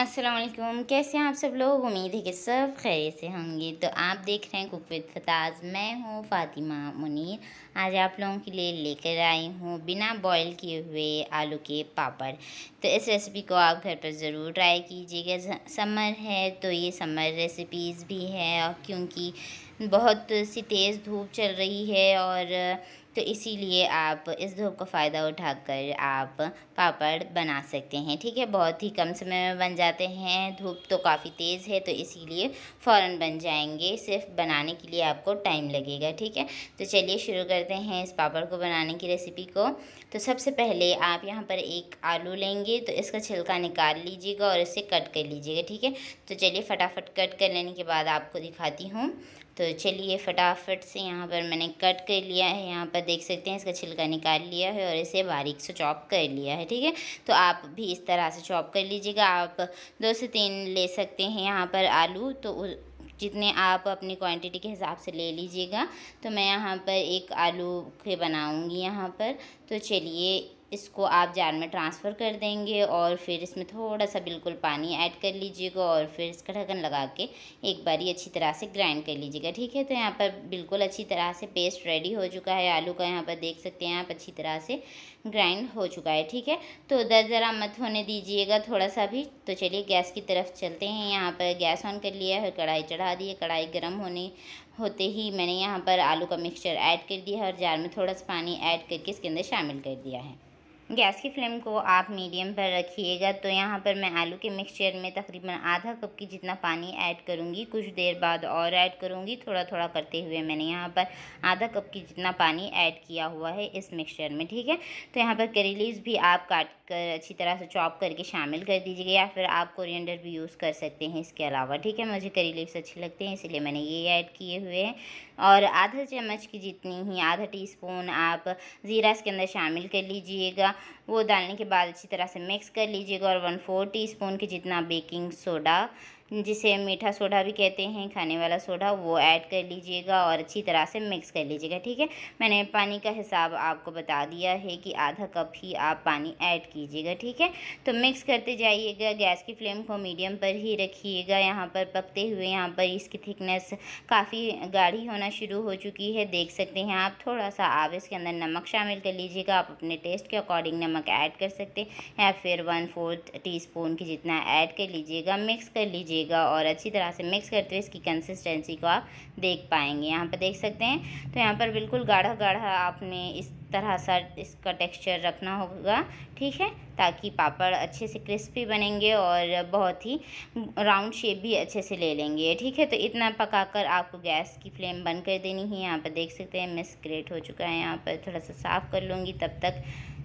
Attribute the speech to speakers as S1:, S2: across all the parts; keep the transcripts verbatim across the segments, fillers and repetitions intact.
S1: अस्सलाम वालेकुम। कैसे हैं आप सब लोग? उम्मीद है कि सब खैरियत से होंगे। तो आप देख रहे हैं कुक विद फताज़। मैं हूँ फ़ातिमा मुनीर। आज आप लोगों के लिए लेकर आई हूँ बिना बॉईल किए हुए आलू के पापड़। तो इस रेसिपी को आप घर पर ज़रूर ट्राई कीजिएगा। समर है तो ये समर रेसिपीज़ भी है, क्योंकि बहुत सी तेज़ धूप चल रही है और तो इसीलिए आप इस धूप का फ़ायदा उठाकर आप पापड़ बना सकते हैं। ठीक है, बहुत ही कम समय में बन जाते हैं। धूप तो काफ़ी तेज़ है तो इसीलिए फ़ौरन बन जाएंगे। सिर्फ बनाने के लिए आपको टाइम लगेगा। ठीक है, तो चलिए शुरू करते हैं इस पापड़ को बनाने की रेसिपी को। तो सबसे पहले आप यहाँ पर एक आलू लेंगे, तो इसका छिलका निकाल लीजिएगा और इसे कट कर लीजिएगा। ठीक है, तो चलिए फटाफट कट कर लेने के बाद आपको दिखाती हूँ। तो चलिए फटाफट से यहाँ पर मैंने कट कर लिया है। यहाँ पर देख सकते हैं इसका छिलका निकाल लिया है और इसे बारीक से चॉप कर लिया है। ठीक है, तो आप भी इस तरह से चॉप कर लीजिएगा। आप दो से तीन ले सकते हैं यहाँ पर आलू, तो जितने आप अपनी क्वांटिटी के हिसाब से ले लीजिएगा। तो मैं यहाँ पर एक आलू के बनाऊँगी यहाँ पर। तो चलिए इसको आप जार में ट्रांसफ़र कर देंगे और फिर इसमें थोड़ा सा बिल्कुल पानी ऐड कर लीजिएगा और फिर इसका ढक्कन लगा के एक बारी अच्छी तरह से ग्राइंड कर लीजिएगा। ठीक है, तो यहाँ पर बिल्कुल अच्छी तरह से पेस्ट रेडी हो चुका है आलू का। यहाँ पर देख सकते हैं आप अच्छी तरह से ग्राइंड हो चुका है। ठीक है, तो दरदरा मत होने दीजिएगा थोड़ा सा भी। तो चलिए गैस की तरफ चलते हैं। यहाँ पर गैस ऑन कर लिया है, कढ़ाई चढ़ा दी है। कढ़ाई गर्म होने होते ही मैंने यहाँ पर आलू का मिक्सचर ऐड कर दिया है और जार में थोड़ा सा पानी ऐड करके इसके अंदर शामिल कर दिया है। गैस की फ्लेम को आप मीडियम पर रखिएगा। तो यहाँ पर मैं आलू के मिक्सचर में तकरीबन आधा कप की जितना पानी ऐड करूँगी। कुछ देर बाद और ऐड करूँगी, थोड़ा थोड़ा करते हुए मैंने यहाँ पर आधा कप की जितना पानी ऐड किया हुआ है इस मिक्सचर में। ठीक है, तो यहाँ पर करी लीव्स भी आप काट कर अच्छी तरह से चॉप करके शामिल कर दीजिएगा, या फिर आप कोरिएंडर भी यूज़ कर सकते हैं इसके अलावा। ठीक है, मुझे करी लीव्स अच्छे लगते हैं इसलिए मैंने ये ऐड किए हुए हैं। और आधा चम्मच की जितनी ही आधा टीस्पून आप ज़ीरा इसके अंदर शामिल कर लीजिएगा। वो डालने के बाद अच्छी तरह से मिक्स कर लीजिएगा। और वन फोर टी स्पून के जितना बेकिंग सोडा, जिसे मीठा सोडा भी कहते हैं, खाने वाला सोडा, वो ऐड कर लीजिएगा और अच्छी तरह से मिक्स कर लीजिएगा। ठीक है, मैंने पानी का हिसाब आपको बता दिया है कि आधा कप ही आप पानी ऐड कीजिएगा। ठीक है, तो मिक्स करते जाइएगा। गैस की फ्लेम को मीडियम पर ही रखिएगा। यहाँ पर पकते हुए यहाँ पर इसकी थिकनेस काफ़ी गाढ़ी होना शुरू हो चुकी है, देख सकते हैं आप। थोड़ा सा आप इसके अंदर नमक शामिल कर लीजिएगा। आप अपने टेस्ट के अकॉर्डिंग नमक ऐड कर सकते हैं, या फिर वन फोर्थ टी स्पून की जितना ऐड कर लीजिएगा। मिक्स कर लीजिएगा और अच्छी तरह से मिक्स करते हुए इसकी कंसिस्टेंसी को आप देख पाएंगे। यहाँ पर देख सकते हैं, तो यहाँ पर बिल्कुल गाढ़ा गाढ़ा आपने इस तरह सा इसका टेक्सचर रखना होगा। ठीक है, ताकि पापड़ अच्छे से क्रिस्पी बनेंगे और बहुत ही राउंड शेप भी अच्छे से ले लेंगे। ठीक है, तो इतना पकाकर आपको गैस की फ्लेम बंद कर देनी है। यहाँ पर देख सकते हैं मिक्स ग्रेट हो चुका है। यहाँ पर थोड़ा सा साफ़ कर लूँगी तब तक,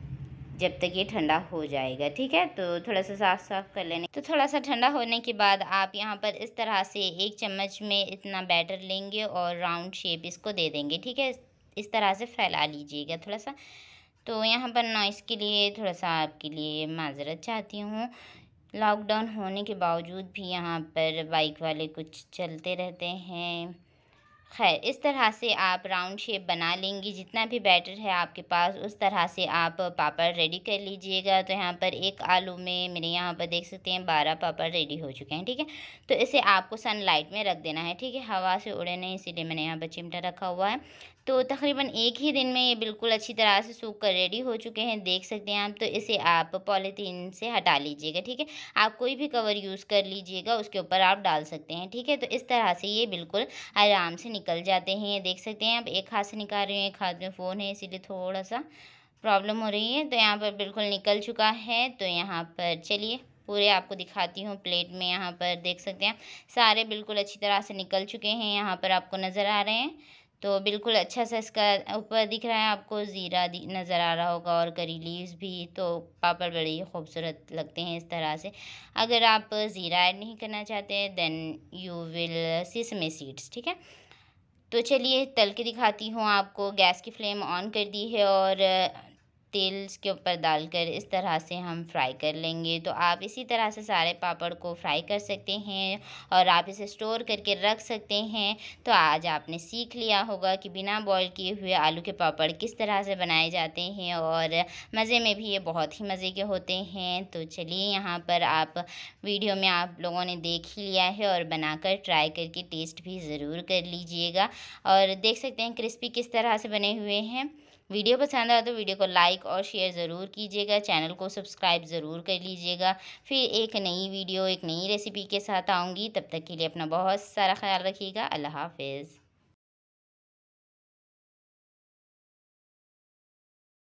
S1: जब तक ये ठंडा हो जाएगा। ठीक है, तो थोड़ा सा साफ साफ कर लेने। तो थोड़ा सा ठंडा होने के बाद आप यहाँ पर इस तरह से एक चम्मच में इतना बैटर लेंगे और राउंड शेप इसको दे देंगे। ठीक है, इस तरह से फैला लीजिएगा थोड़ा सा। तो यहाँ पर नॉइस के लिए थोड़ा सा आपके लिए माजरत चाहती हूँ। लॉकडाउन होने के बावजूद भी यहाँ पर बाइक वाले कुछ चलते रहते हैं। खैर, इस तरह से आप राउंड शेप बना लेंगी। जितना भी बैटर है आपके पास उस तरह से आप पापड़ रेडी कर लीजिएगा। तो यहाँ पर एक आलू में मेरे यहाँ पर देख सकते हैं बारह पापड़ रेडी हो चुके हैं। ठीक है, तो इसे आपको सनलाइट में रख देना है। ठीक है, हवा से उड़े नहीं, इसीलिए मैंने यहाँ पर चिमटा रखा हुआ है। तो तकरीबन एक ही दिन में ये बिल्कुल अच्छी तरह से सूख कर रेडी हो चुके हैं, देख सकते हैं आप। तो इसे आप पॉलीथीन से हटा लीजिएगा। ठीक है, आप कोई भी कवर यूज़ कर लीजिएगा, उसके ऊपर आप डाल सकते हैं। ठीक है, तो इस तरह से ये बिल्कुल आराम से निकल जाते हैं। ये देख सकते हैं आप, एक हाथ से निकाल रही हूँ, एक हाथ में फ़ोन है इसीलिए थोड़ा सा प्रॉब्लम हो रही है। तो यहाँ पर बिल्कुल निकल चुका है। तो यहाँ पर चलिए पूरे आपको दिखाती हूँ प्लेट में। यहाँ पर देख सकते हैं सारे बिल्कुल अच्छी तरह से निकल चुके हैं। यहाँ पर आपको नज़र आ रहे हैं, तो बिल्कुल अच्छा सा इसका ऊपर दिख रहा है आपको, ज़ीरा नज़र आ रहा होगा और करी लीव्स भी। तो पापड़ बड़े ही खूबसूरत लगते हैं इस तरह से। अगर आप ज़ीरा ऐड नहीं करना चाहते then you will sesame seeds. ठीक है, तो चलिए तल के दिखाती हूँ आपको। गैस की फ्लेम ऑन कर दी है और तेल के ऊपर डालकर इस तरह से हम फ्राई कर लेंगे। तो आप इसी तरह से सारे पापड़ को फ्राई कर सकते हैं और आप इसे स्टोर करके रख सकते हैं। तो आज आपने सीख लिया होगा कि बिना बॉईल किए हुए आलू के पापड़ किस तरह से बनाए जाते हैं और मज़े में भी ये बहुत ही मज़े के होते हैं। तो चलिए, यहाँ पर आप वीडियो में आप लोगों ने देख ही लिया है और बनाकर ट्राई करके टेस्ट भी ज़रूर कर लीजिएगा। और देख सकते हैं क्रिस्पी किस तरह से बने हुए हैं। वीडियो पसंद आया तो वीडियो को लाइक और शेयर ज़रूर कीजिएगा, चैनल को सब्सक्राइब ज़रूर कर लीजिएगा। फिर एक नई वीडियो, एक नई रेसिपी के साथ आऊँगी, तब तक के लिए अपना बहुत सारा ख्याल रखिएगा। अल्लाह हाफ़िज़।